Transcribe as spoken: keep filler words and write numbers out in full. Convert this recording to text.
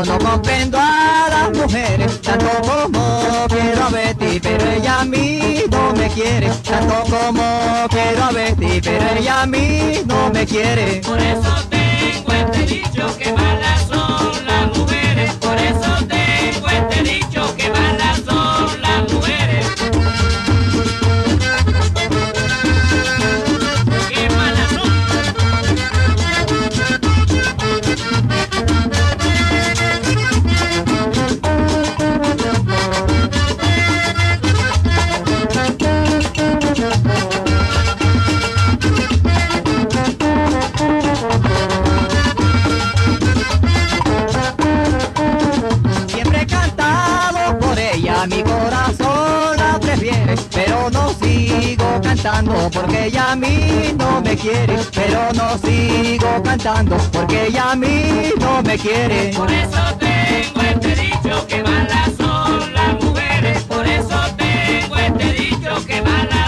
Yo no comprendo a las mujeres tanto como quiero a Betty, pero ella a mí no me quiere. Tanto como quiero a Betty, pero ella a mí no me quiere. Por eso tengo este dicho que malas son las mujeres. Por eso tengo este dicho que malas son las mujeres. ¡Qué malas son! Siempre he cantado por ella, mi corazón la prefiere, pero no sigo cantando porque ella a mí no me quiere. Pero no sigo cantando porque ella a mí no me quiere. Por eso tengo este dicho que malas son las mujeres. Por eso tengo este dicho que malas